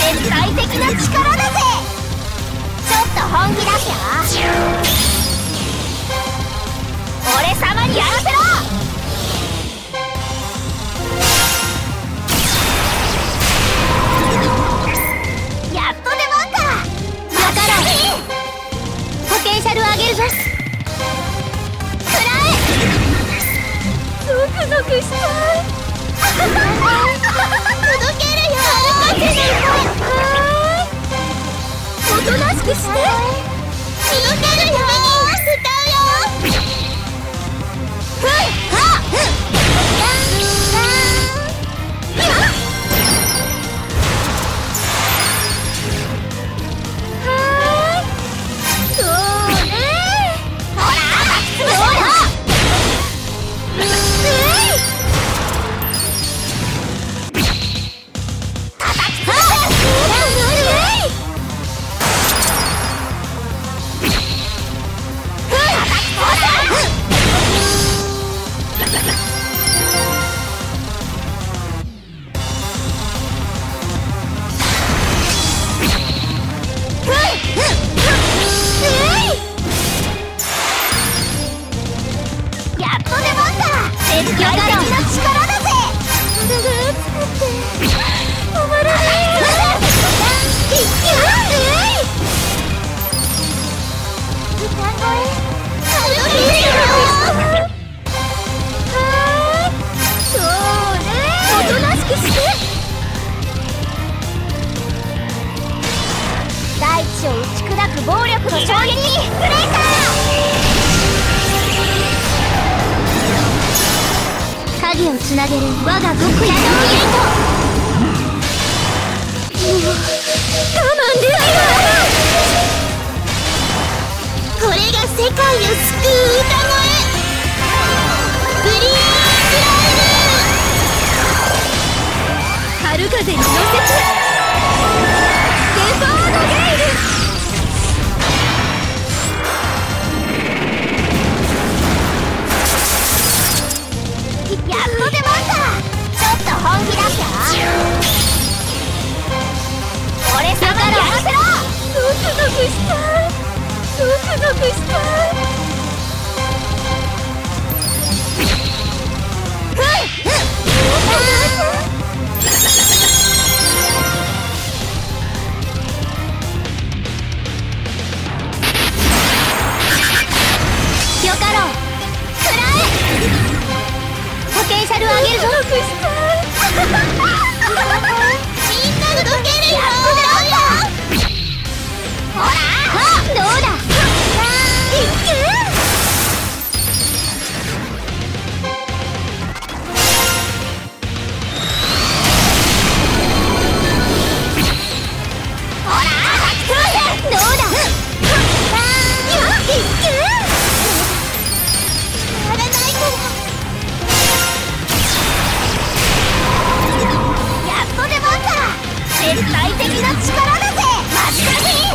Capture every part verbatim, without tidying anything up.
絶対的な力だぜ。ちょっと本気出すよ。俺様にやらせろ。やっと出番か。だからポテンシャル上げるぞ。くらえ。ゾクゾクしたい。届けるよ。はるかちの声。おとなしくして。届けるよ。歌うよ。ふんはっふん。大地を打ち砕く暴力の衝撃、ブレイカー。影をつなげる我が極意のゲート。もう我慢できない。これが世界を救う歌声。ブリーチライブ。春風に乗せてデパードゲイル。やっと出番か。ちょっと本気出すよ。俺様にやらせろ。ゾクゾクしたい。ゾクゾクしたい。ふんふん。よかろう。くらえ。ポテンシャル上げるぞ。みんな動けるよ。ほら、どうだ。いく。ほら、どうだ。いく。やらないから。絶対的な力だぜ。待ちなさい。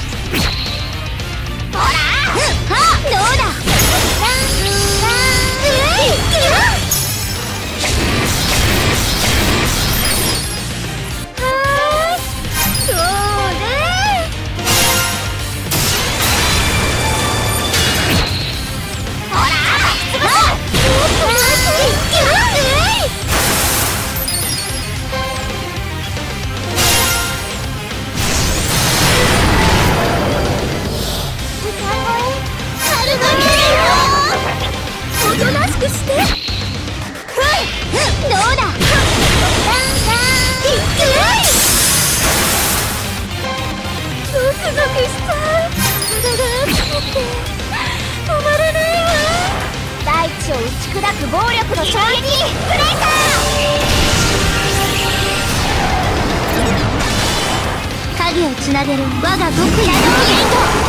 ほら、はどうだ。おとなしくして。ふんふん、どうだ。ゾクゾクしたい。体が熱くて止まらないわ。大地を打ち砕く暴力の衝撃、ブレイカー。影をつなげる我が極意のゲート。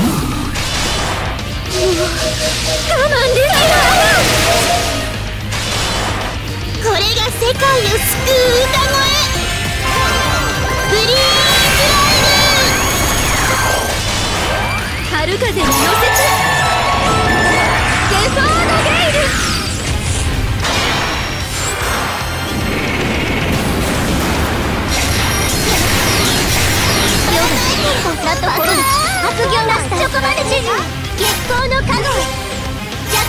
もう我慢できない。これが世界を救う歌声。ブリーチライブ。春風に乗せてデフォードゲイル。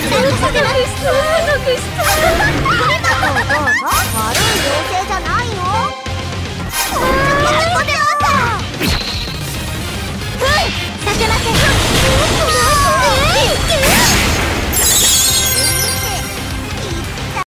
悪い妖精じゃないよ。ここであった。ふん、させません。